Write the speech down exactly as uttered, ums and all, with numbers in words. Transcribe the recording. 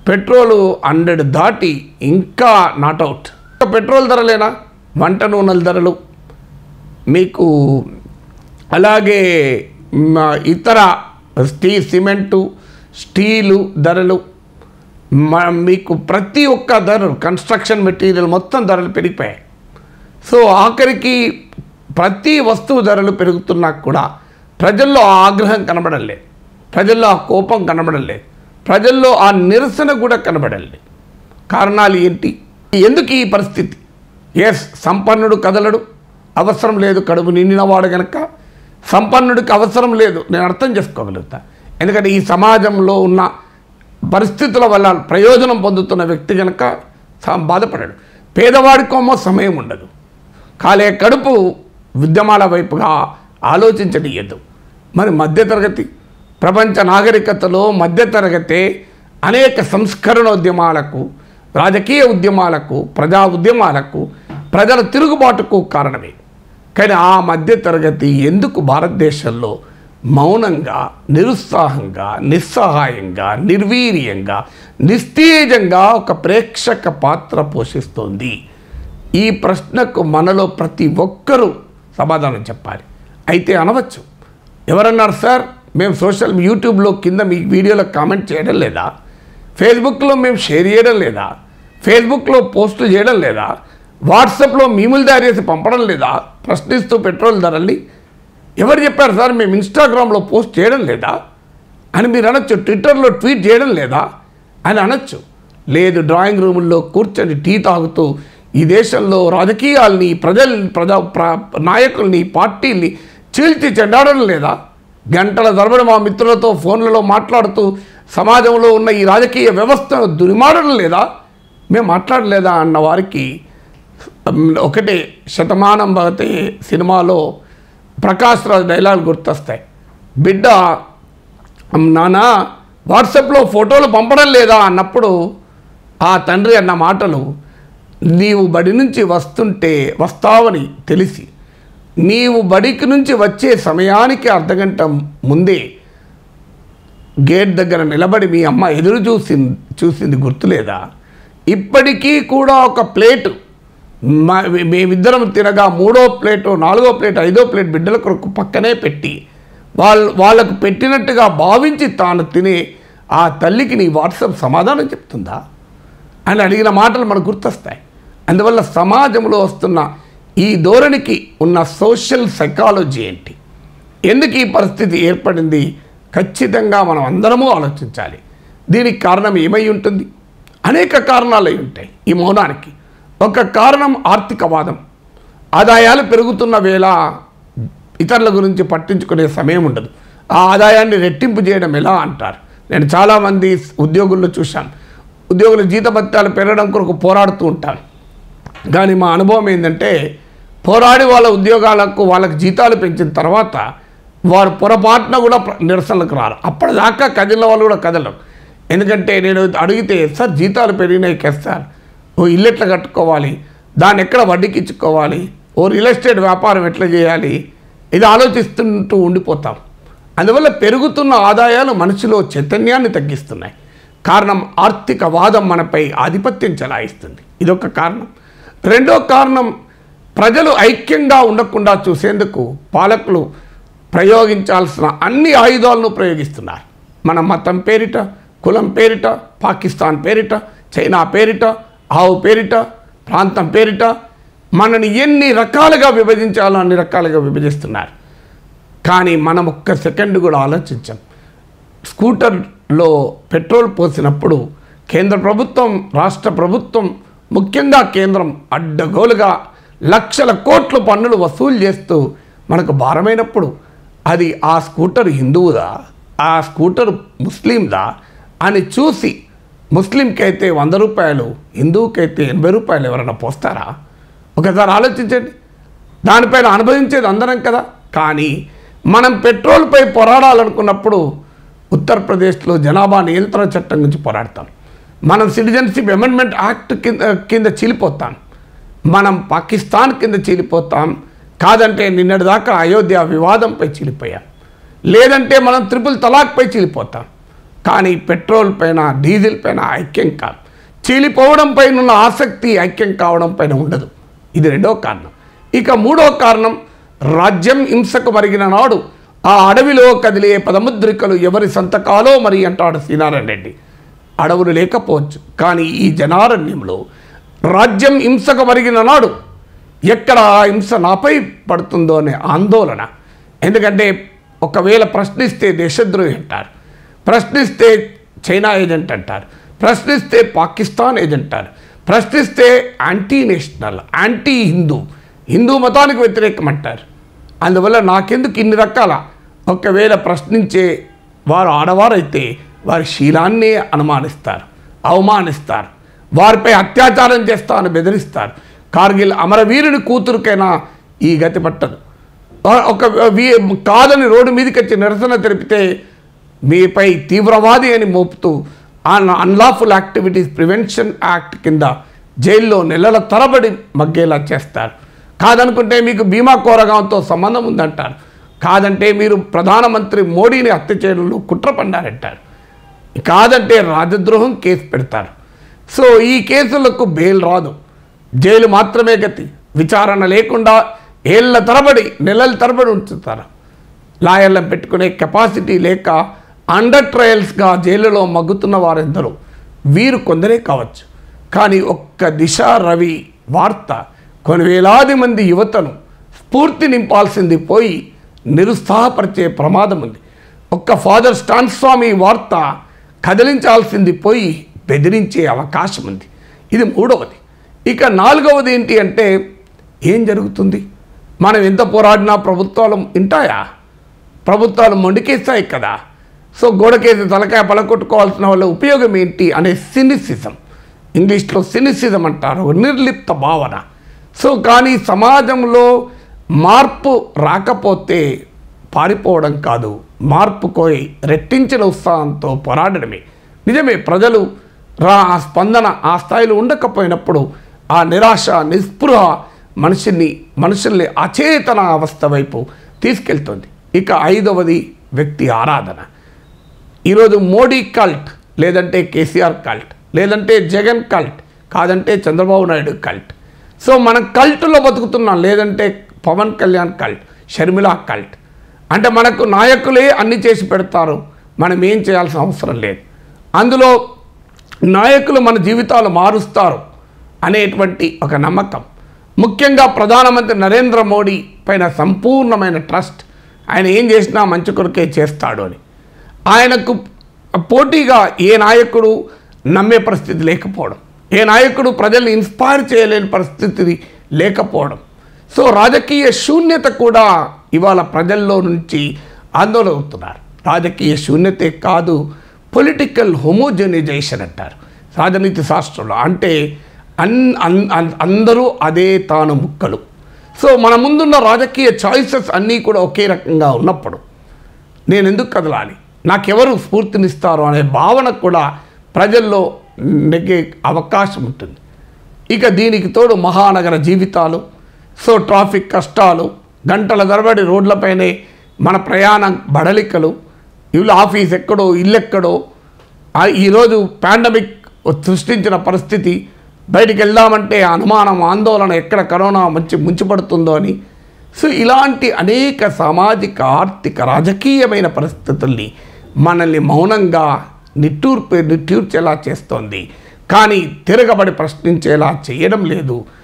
Petrol hundred దాటి ఇంకా not out. Petrol ధరలేనా, వంట నూనెల ధరలు, మీకు అలాగే ఇతర స్టీ సిమెంటు స్టీలు ధరలు, మీకు ప్రతి ఒక్క ధరలు, కన్స్ట్రక్షన్ మెటీరియల్ మొత్తం ధరలు పెరిగిపోయాయి. సో ఆఖరికి ప్రతి వస్తువు ధరలు పెరుగుతున్నా కూడా ప్రజల్లో ఆ ఆగ్రహం కనబడలేదు, ప్రజల్లో ఆ కోపం కనబడలేదు, ప్రజల్లో ఆ నిరసన కూడా కనబడలేదు. కారణాలు ఏంటి? ఎందుకు ఈ పరిస్థితి? ఎస్, సంపన్నుడు కదలడు, అవసరం లేదు, కడుపు నిండినవాడు కనుక సంపన్నుడికి అవసరం లేదు, నేను అర్థం చేసుకోగలుగుతా. ఎందుకంటే ఈ సమాజంలో ఉన్న పరిస్థితుల వల్ల ప్రయోజనం పొందుతున్న వ్యక్తి కనుక బాధపడాడు. పేదవాడికేమో సమయం ఉండదు, కాలే కడుపు ఉద్యమాల వైపుగా ఆలోచించనీయద్దు. మరి మధ్యతరగతి, ప్రపంచ నాగరికతలో మధ్యతరగతే అనేక సంస్కరణోద్యమాలకు, రాజకీయ ఉద్యమాలకు, ప్రజా ఉద్యమాలకు, ప్రజల తిరుగుబాటుకు కారణమే. కానీ ఆ మధ్యతరగతి ఎందుకు భారతదేశంలో మౌనంగా, నిరుత్సాహంగా, నిస్సహాయంగా, నిర్వీర్యంగా, నిస్తేజంగా ఒక ప్రేక్షక పాత్ర పోషిస్తోంది? ఈ ప్రశ్నకు మనలో ప్రతి ఒక్కరూ సమాధానం చెప్పాలి. అయితే అనవచ్చు, ఎవరన్నారు సార్, మేము సోషల్ యూట్యూబ్లో కింద మీ వీడియోలో కామెంట్ చేయడం లేదా, ఫేస్బుక్లో మేము షేర్ చేయడం లేదా, ఫేస్బుక్లో పోస్టులు చేయడం లేదా, వాట్సాప్లో మీములు తయారు చేసి పంపడం లేదా ప్రశ్నిస్తూ పెట్రోల్ ధరల్ని? ఎవరు చెప్పారు సార్ మేము ఇన్స్టాగ్రామ్లో పోస్ట్ చేయడం లేదా అని మీరు అనొచ్చు, ట్విట్టర్లో ట్వీట్ చేయడం లేదా అని అనొచ్చు. లేదు, డ్రాయింగ్ రూముల్లో కూర్చొని టీ తాగుతూ ఈ దేశంలో రాజకీయాల్ని, ప్రజల్ని, ప్రజా నాయకుల్ని, పార్టీల్ని చీల్చి చెండాడడం లేదా? గంటల తరబడి మా మిత్రులతో ఫోన్లలో మాట్లాడుతూ సమాజంలో ఉన్న ఈ రాజకీయ వ్యవస్థను దురిమాడడం లేదా? మేము మాట్లాడలేదా అన్న వారికి ఒకటే, శతమానం భవతి సినిమాలో ప్రకాష్ రాజ్ డైలాగ్ గుర్తొస్తాయి. బిడ్డ నాన్న వాట్సాప్లో ఫోటోలు పంపడం లేదా అన్నప్పుడు ఆ తండ్రి అన్న మాటలు, నీవు బడి నుంచి వస్తుంటే వస్తావని తెలిసి నీవు బడికి నుంచి వచ్చే సమయానికి అర్ధగంట ముందే గేట్ దగ్గర నిలబడి మీ అమ్మ ఎదురు చూసి చూసింది గుర్తులేదా? ఇప్పటికీ కూడా ఒక ప్లేటు మా మేమిద్దరం తినగా మూడో ప్లేటు, నాలుగో ప్లేట్, ఐదో ప్లేట్ బిడ్డల కొరకు పక్కనే పెట్టి వాళ్ళు వాళ్ళకు పెట్టినట్టుగా భావించి తాను తినే ఆ తల్లికి నీ వాట్సాప్ సమాధానం చెప్తుందా అని అడిగిన మాటలు మనకు గుర్తొస్తాయి. అందువల్ల సమాజంలో వస్తున్న ఈ ధోరణికి ఉన్న సోషల్ సైకాలజీ ఏంటి, ఎందుకు ఈ పరిస్థితి ఏర్పడింది, ఖచ్చితంగా మనం అందరము ఆలోచించాలి. దీనికి కారణం ఏమై ఉంటుంది? అనేక కారణాలు అయి ఉంటాయి ఈ మౌనానికి. ఒక కారణం ఆర్థికవాదం. ఆదాయాలు పెరుగుతున్న వేళ ఇతరుల గురించి పట్టించుకునే సమయం ఉండదు. ఆ ఆదాయాన్ని రెట్టింపు చేయడం ఎలా అంటారు. నేను చాలామంది ఉద్యోగుల్లో చూశాను, ఉద్యోగుల జీతభత్యాలు పెరగడం కొరకు పోరాడుతూ ఉంటాను. కానీ మా అనుభవం ఏంటంటే, పోరాడి వాళ్ళ ఉద్యోగాలకు వాళ్ళకి జీతాలు పెంచిన తర్వాత వారు పొరపాటున కూడా నిరసనలకు రారు. అప్పటిదాకా కదిలిన వాళ్ళు కూడా కదలరు. ఎందుకంటే నేను అడిగితే, సార్ జీతాలు పెరిగినాయి కదా సార్, ఓ ఇల్లు ఎట్లా కట్టుకోవాలి, దాన్ని ఎక్కడ వడ్డీకి ఇచ్చుకోవాలి, ఓ రియల్ ఎస్టేట్ వ్యాపారం ఎట్లా చేయాలి, ఇది ఆలోచిస్తుంటూ ఉండిపోతాం. అందువల్ల పెరుగుతున్న ఆదాయాలు మనిషిలో చైతన్యాన్ని తగ్గిస్తున్నాయి. కారణం ఆర్థికవాదం మనపై ఆధిపత్యం చెలాయిస్తుంది, ఇదొక కారణం. రెండో కారణం, ప్రజలు ఐక్యంగా ఉండకుండా చూసేందుకు పాలకులు ప్రయోగించాల్సిన అన్ని ఆయుధాలను ప్రయోగిస్తున్నారు. మన మతం పేరిట, కులం పేరిట, పాకిస్తాన్ పేరిట, చైనా పేరిట, ఆవు పేరిట, ప్రాంతం పేరిట మనని ఎన్ని రకాలుగా విభజించాలో అన్ని రకాలుగా విభజిస్తున్నారు. కానీ మనం ఒక్క సెకండ్ కూడా ఆలోచించాం. స్కూటర్లో పెట్రోల్ పోసినప్పుడు కేంద్ర ప్రభుత్వం, రాష్ట్ర ప్రభుత్వం, ముఖ్యంగా కేంద్రం అడ్డగోలుగా లక్షల కోట్ల పన్నులు వసూలు చేస్తూ మనకు భారమైనప్పుడు అది ఆ స్కూటర్ హిందువుదా, ఆ స్కూటర్ ముస్లిందా అని చూసి, ముస్లింకి అయితే వంద రూపాయలు, హిందువుకైతే ఎనభై రూపాయలు ఎవరైనా పోస్తారా? ఒకసారి ఆలోచించండి. దానిపైన అనుభవించేది అందరం కదా. కానీ మనం పెట్రోల్పై పోరాడాలనుకున్నప్పుడు ఉత్తరప్రదేశ్లో జనాభా నియంత్రణ చట్టం గురించి పోరాడతాం, మనం సిటిజన్షిప్ అమెండ్మెంట్ యాక్ట్ కింద కింద చీలిపోతాం, మనం పాకిస్తాన్ కింద చీలిపోతాం, కాదంటే నిన్నటిదాకా అయోధ్య వివాదంపై చీలిపోయాం, లేదంటే మనం త్రిపుల్ తలాక్పై చీలిపోతాం. కానీ పెట్రోల్ పైన డీజిల్ పైన ఐక్యం కాదు. చీలిపోవడం పైన ఉన్న ఆసక్తి ఐక్యం కావడం పైన ఉండదు. ఇది రెండో కారణం. ఇక మూడో కారణం, రాజ్యం హింసకు మరిగిన నాడు ఆ అడవిలో కదిలే పదముద్రికలు ఎవరి సంతకాలో మరి అంటాడు శ్రీనారాయణ రెడ్డి. అడవులు లేకపోవచ్చు, కానీ ఈ జనారణ్యంలో రాజ్యం హింసకు మరిగిన నాడు ఎక్కడ హింస నాపై పడుతుందో అనే ఆందోళన. ఎందుకంటే ఒకవేళ ప్రశ్నిస్తే దేశద్రోహి అంటారు, ప్రశ్నిస్తే చైనా ఏజెంట్ అంటారు, ప్రశ్నిస్తే పాకిస్తాన్ ఏజెంట్ అంటారు, ప్రశ్నిస్తే anti national, anti Hindu, Hindu మతానికి వ్యతిరేకం అంటారు. అందువల్ల నాకెందుకు ఇన్ని రకాల, ఒకవేళ ప్రశ్నించే వారు ఆడవారైతే వారి శీలాన్ని అనుమానిస్తారు, అవమానిస్తారు, వారిపై అత్యాచారం చేస్తామని బెదిరిస్తారు. కార్గిల్ అమరవీరుని కూతురుకైనా ఈ గతి పట్టదు. ఒక కాదని రోడ్డు మీదకి వచ్చి నిరసన తెలిపితే మీపై తీవ్రవాది అని మోపుతూ un unlawful activities prevention act కింద జైల్లో నెలల తరబడి మగ్గేలా చేస్తారు. కాదనుకుంటే మీకు భీమా కోరగాంతో సంబంధం ఉందంటారు. కాదంటే మీరు ప్రధానమంత్రి మోడీని హత్య చేయడంలో కుట్ర పన్నారంటారు. కాదంటే రాజద్రోహం కేసు పెడతారు. సో ఈ కేసులకు బెయిల్ రాదు, జైలు మాత్రమే గతి. విచారణ లేకుండా ఏళ్ల తరబడి నెలల తరబడి ఉంచుతారు. లాయర్లను పెట్టుకునే కెపాసిటీ లేక అండర్ ట్రయల్స్గా జైలులో మగ్గుతున్న వారెందరూ వీరు కొందరే కావచ్చు. కానీ ఒక్క దిశ రవి వార్త కొన్ని వేలాది మంది యువతను స్ఫూర్తి నింపాల్సింది పోయి నిరుత్సాహపరిచే ప్రమాదం ఉంది. ఒక్క ఫాదర్ స్టాన్ స్వామి వార్త కదిలించాల్సింది పోయి బెదిరించే అవకాశం ఉంది. ఇది మూడవది. ఇక నాలుగవది ఏంటి అంటే, ఏం జరుగుతుంది? మనం ఎంత పోరాడినా ప్రభుత్వాలు వింటాయా? ప్రభుత్వాలు మొండికేస్తాయి కదా. సో గోడకేసి తలకాయ పలకొట్టుకోవాల్సిన వాళ్ళ ఉపయోగం ఏంటి అనే సినిసిజం, ఇంగ్లీష్లో సినిసిజం అంటారు, నిర్లిప్త భావన. సో కానీ సమాజంలో మార్పు రాకపోతే పారిపోవడం కాదు, మార్పు కోయి రెట్టించిన ఉత్సాహంతో పోరాడడమే. నిజమే, ప్రజలు రా ఆ స్పందన ఆ స్థాయిలో ఉండకపోయినప్పుడు ఆ నిరాశ నిస్పృహ మనిషిని మనుషుల్ని అచేతన అవస్థ వైపు తీసుకెళ్తుంది. ఇక ఐదవది వ్యక్తి ఆరాధన. ఈరోజు మోడీ కల్ట్, లేదంటే కేసీఆర్ కల్ట్, లేదంటే జగన్ కల్ట్, కాదంటే చంద్రబాబు నాయుడు కల్ట్. సో మనం కల్ట్లో బతుకుతున్నాం, లేదంటే పవన్ కళ్యాణ్ కల్ట్, షర్మిల కల్ట్. అంటే మనకు నాయకులే అన్ని చేసి పెడతారు, మనం ఏం చేయాల్సిన అవసరం లేదు. అందులో నాయకులు మన జీవితాలు మారుస్తారు అనేటువంటి ఒక నమ్మకం. ముఖ్యంగా ప్రధానమంత్రి నరేంద్ర మోడీ పైన సంపూర్ణమైన ట్రస్ట్. ఆయన ఏం చేసినా మంచి కొరకే చేస్తాడు అని. ఆయనకు పోటీగా ఏ నాయకుడు నమ్మే పరిస్థితి లేకపోవడం, ఏ నాయకుడు ప్రజల్ని ఇన్స్పైర్ చేయలేని పరిస్థితి లేకపోవడం. సో రాజకీయ శూన్యత కూడా ఇవాళ ప్రజల్లో నుంచి ఆందోళన అవుతున్నారు. రాజకీయ శూన్యతే కాదు, పొలిటికల్ హోమోజెనైజేషన్ అంటారు రాజనీతి శాస్త్రంలో. అంటే అన్ అందరూ అదే తాను ముక్కలు. సో మన ముందున్న రాజకీయ చాయిసెస్ అన్నీ కూడా ఒకే రకంగా ఉన్నప్పుడు నేను ఎందుకు కదలాలి, నాకెవరు స్ఫూర్తినిస్తారు అనే భావన కూడా ప్రజల్లో నెగ్గే అవకాశం ఉంటుంది. ఇక దీనికి తోడు మహానగర జీవితాలు, సో ట్రాఫిక్ కష్టాలు, గంటల తరబడి రోడ్లపైనే మన ప్రయాణ బడలికలు, ఇల్లు ఆఫీస్ ఎక్కడో ఇల్లు ఎక్కడో, ఈరోజు పాండమిక్ సృష్టించిన పరిస్థితి, బయటికి వెళ్దామంటే అనుమానం, ఆందోళన, ఎక్కడ కరోనా మంచి ముంచిపడుతుందో అని. సో ఇలాంటి అనేక సామాజిక ఆర్థిక రాజకీయమైన పరిస్థితుల్ని మనల్ని మౌనంగా నిట్టూర్పు నిట్టూర్చేలా చేస్తోంది, కానీ తిరగబడి ప్రశ్నించేలా చేయడం లేదు.